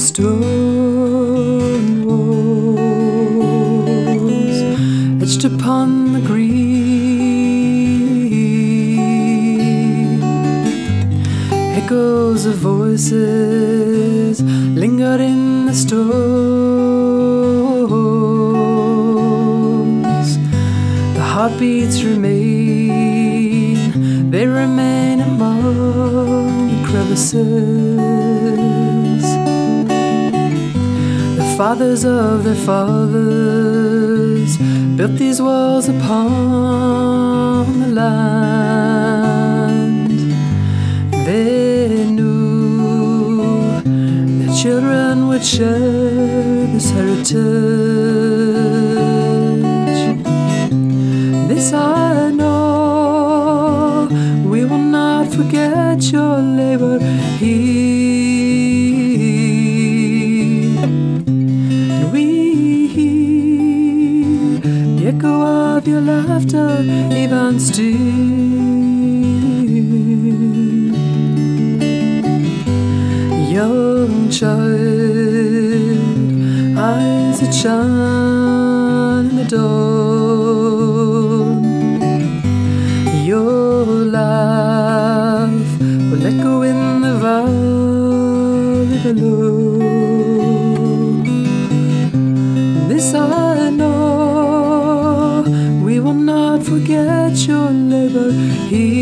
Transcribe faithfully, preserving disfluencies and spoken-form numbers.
stone walls, etched upon the green. Echoes of voices lingered in the stones. The heartbeats remain, they remain among the crevices. The fathers of their fathers built these walls upon the land. They knew their children would share this heritage. This I know, we will not forget your labor here. And we hear the echo of your laughter even still. Young child, eyes that shine in the dawn. Your laugh will echo in the valley below. This I know, we will not forget your labor here.